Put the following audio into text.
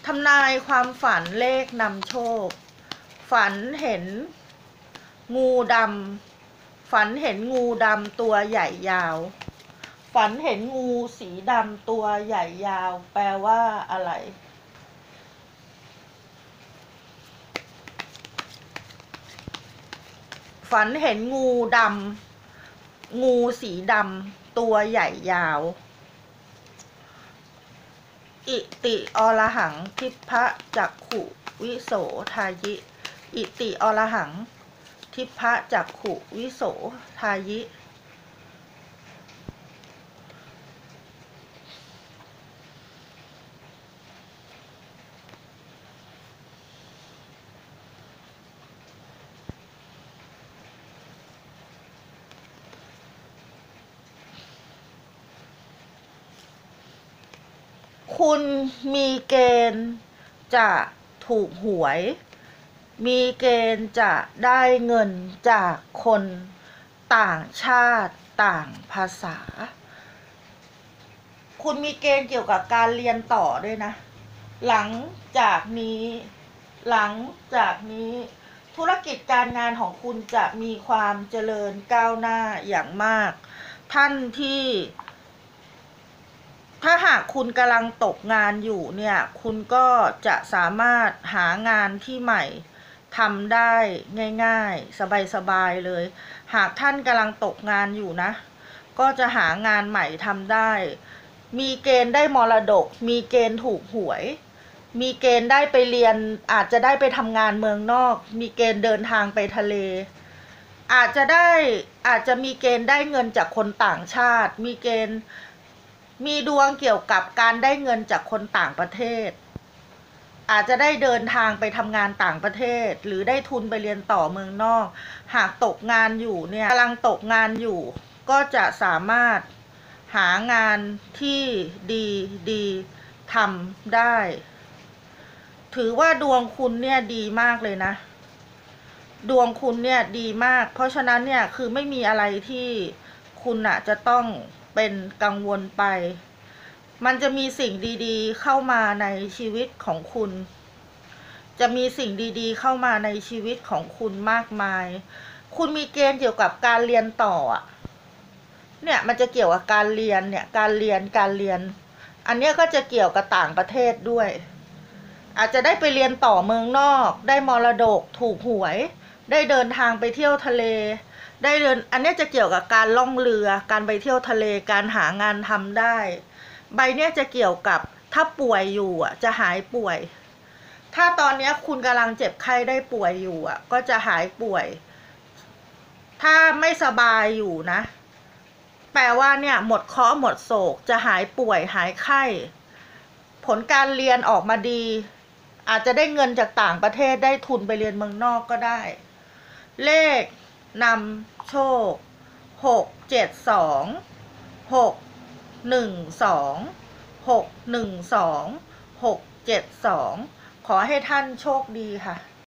ำนายความฝันเลขนำโชคฝันเห็นงูดำฝันเห็นงูดำตัวใหญ่ยาวฝันเห็นงูสีดำตัวใหญ่ยาวแปลว่าอะไรฝันเห็นงูดำงูสีดำตัวใหญ่ยาวอิติอรหังทิพะจักขุวิโสทายิอิติอรหังทิพะจักขุวิโสทายิคุณมีเกณฑ์จะถูกหวยมีเกณฑ์จะได้เงินจากคนต่างชาติต่างภาษาคุณมีเกณฑ์เกี่ยวกับการเรียนต่อด้วยนะหลังจากนี้ธุรกิจการงานของคุณจะมีความเจริญก้าวหน้าอย่างมากท่านที่ถ้าหากคุณกำลังตกงานอยู่เนี่ยคุณก็จะสามารถหางานที่ใหม่ทำได้ง่ายๆสบายๆเลยหากท่านกำลังตกงานอยู่นะก็จะหางานใหม่ทำได้มีเกณฑ์ได้มรดกมีเกณฑ์ถูกหวยมีเกณฑ์ได้ไปเรียนอาจจะได้ไปทำงานเมืองนอกมีเกณฑ์เดินทางไปทะเลอาจจะมีเกณฑ์ได้เงินจากคนต่างชาติมีเกณฑ์มีดวงเกี่ยวกับการได้เงินจากคนต่างประเทศอาจจะได้เดินทางไปทำงานต่างประเทศหรือได้ทุนไปเรียนต่อเมืองนอกหากตกงานอยู่เนี่ยกำลังตกงานอยู่ก็จะสามารถหางานที่ดีทำได้ถือว่าดวงคุณเนี่ยดีมากเลยนะดวงคุณเนี่ยดีมากเพราะฉะนั้นเนี่ยคือไม่มีอะไรที่คุณจะต้องเป็นกังวลไปมันจะมีสิ่งดีๆเข้ามาในชีวิตของคุณจะมีสิ่งดีๆเข้ามาในชีวิตของคุณมากมายคุณมีเกณฑ์เกี่ยวกับการเรียนต่อเนี่ยมันจะเกี่ยวกับการเรียนเนี่ยการเรียนอันนี้ก็จะเกี่ยวกับต่างประเทศด้วยอาจจะได้ไปเรียนต่อเมืองนอกได้มรดกถูกหวยได้เดินทางไปเที่ยวทะเลได้เดินอันนี้จะเกี่ยวกับการล่องเรือการไปเที่ยวทะเลการหางานทำได้ใบเนี้ยจะเกี่ยวกับถ้าป่วยอยู่จะหายป่วยถ้าตอนนี้คุณกำลังเจ็บไข้ได้ป่วยอยู่ก็จะหายป่วยถ้าไม่สบายอยู่นะแปลว่าเนี่ยหมดเคราะห์หมดโศกจะหายป่วยหายไข้ผลการเรียนออกมาดีอาจจะได้เงินจากต่างประเทศได้ทุนไปเรียนเมืองนอกก็ได้เลขนำโชค672 612 612 672ขอให้ท่านโชคดีค่ะ